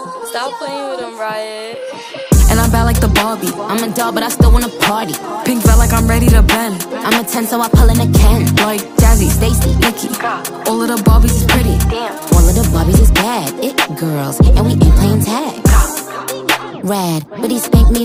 Stop playing with him, Riot. And I'm bad like the Barbie. I'm a doll, but I still wanna party. Pink felt like I'm ready to bend. I'm a 10, so I pull in a Ken. Like Jazzy, Stacy, Nikki. All of the Barbies is pretty. All of the Barbies is bad. It girls, and we ain't playing tag. Rad, but he spanked me.